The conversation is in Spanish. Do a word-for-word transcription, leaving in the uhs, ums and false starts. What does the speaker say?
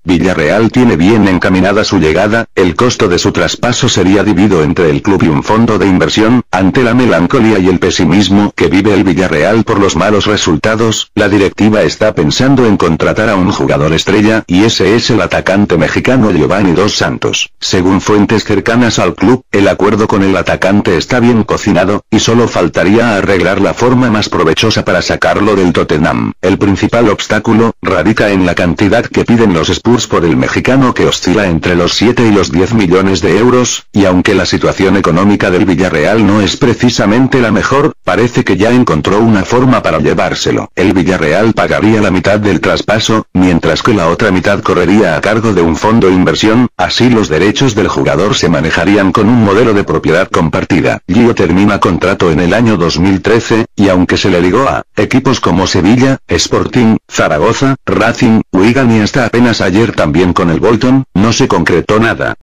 Villarreal tiene bien encaminada su llegada, el costo de su traspaso sería dividido entre el club y un fondo de inversión. Ante la melancolía y el pesimismo que vive el Villarreal por los malos resultados, la directiva está pensando en contratar a un jugador estrella, y ese es el atacante mexicano Giovanni Dos Santos. Según fuentes cercanas al club, el acuerdo con el atacante está bien cocinado, y solo faltaría arreglar la forma más provechosa para sacarlo del Tottenham. El principal obstáculo radica en la cantidad que piden los Spurs por el mexicano, que oscila entre los siete y los diez millones de euros, y aunque la situación económica del Villarreal no es precisamente la mejor, parece que ya encontró una forma para llevárselo. El Villarreal pagaría la mitad del traspaso, mientras que la otra mitad correría a cargo de un fondo de inversión, así los derechos del jugador se manejarían con un modelo de propiedad compartida. Gio termina contrato en el año dos mil trece, y aunque se le ligó a equipos como Sevilla, Sporting, Zaragoza, Racing, Wigan y hasta apenas ayer también con el Bolton, no se concretó nada.